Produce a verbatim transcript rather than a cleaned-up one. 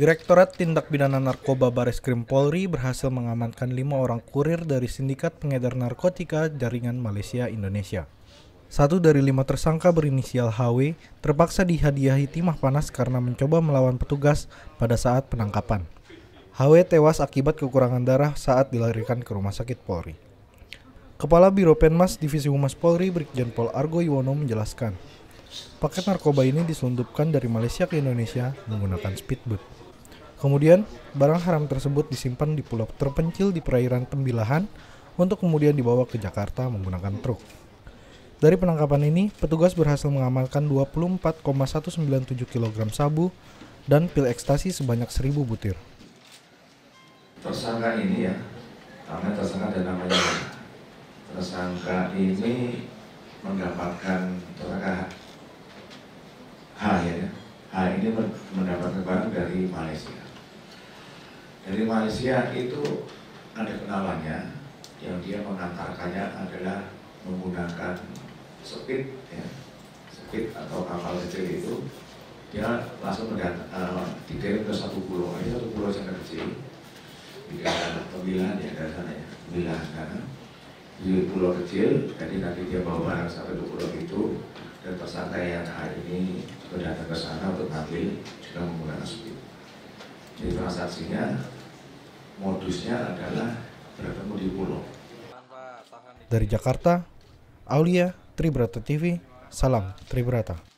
Direktorat Tindak Pidana Narkoba Bareskrim Polri berhasil mengamankan lima orang kurir dari sindikat pengedar narkotika jaringan Malaysia-Indonesia. Satu dari lima tersangka berinisial H W terpaksa dihadiahi timah panas karena mencoba melawan petugas pada saat penangkapan. H W tewas akibat kekurangan darah saat dilarikan ke rumah sakit Polri. Kepala Biro Penmas Divisi Humas Polri Brigjen Pol Argo Yuwono menjelaskan, paket narkoba ini diselundupkan dari Malaysia ke Indonesia menggunakan speedboat. Kemudian, barang haram tersebut disimpan di pulau terpencil di perairan Tembilahan untuk kemudian dibawa ke Jakarta menggunakan truk. Dari penangkapan ini, petugas berhasil mengamankan dua puluh empat koma seratus sembilan puluh tujuh kilogram sabu dan pil ekstasi sebanyak seribu butir. Tersangka ini ya, karena tersangka ada namanya. Tersangka ini mendapatkan tersangka H ya, H ini mendapatkan barang dari Malaysia. Dari Malaysia itu ada kenalannya yang dia mengantarkannya adalah menggunakan speed, ya, speed atau kapal kecil itu. Dia langsung mendat- uh, dikirim ke satu pulau, ini satu pulau sangat kecil di daerah Tembilahan ya, dari sana ya, Tembilahan sana. Di pulau kecil, jadi nanti dia bawa barang sampai ke pulau itu, dan tersangka yang hari ini datang ke sana untuk ngambil juga menggunakan speed. Jadi transaksinya, modusnya adalah bertemu di pulau. Dari Jakarta, Aulia, Tribrata T V, salam Tribrata.